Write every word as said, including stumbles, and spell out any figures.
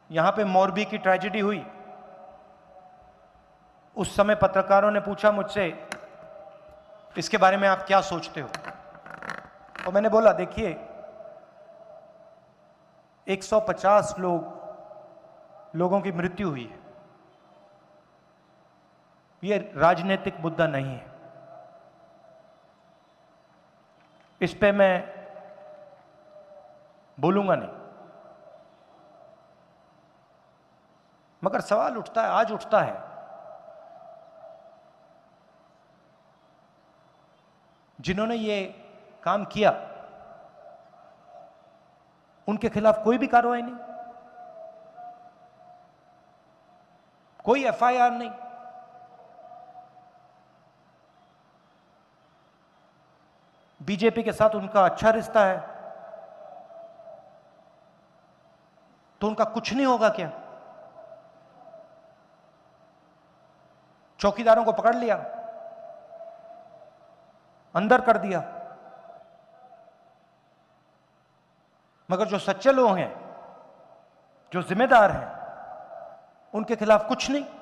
यहां पे मोरबी की ट्रेजेडी हुई, उस समय पत्रकारों ने पूछा मुझसे इसके बारे में आप क्या सोचते हो। और मैंने बोला देखिए एक सौ पचास लोग लोगों की मृत्यु हुई है, यह राजनीतिक मुद्दा नहीं है, इस पे मैं बोलूंगा नहीं। मगर सवाल उठता है, आज उठता है, जिन्होंने ये काम किया उनके खिलाफ कोई भी कार्रवाई नहीं, कोई एफ आई आर नहीं। बीजेपी के साथ उनका अच्छा रिश्ता है तो उनका कुछ नहीं होगा क्या? चौकीदारों को पकड़ लिया, अंदर कर दिया, मगर जो सच्चे लोग हैं, जो जिम्मेदार हैं, उनके खिलाफ कुछ नहीं।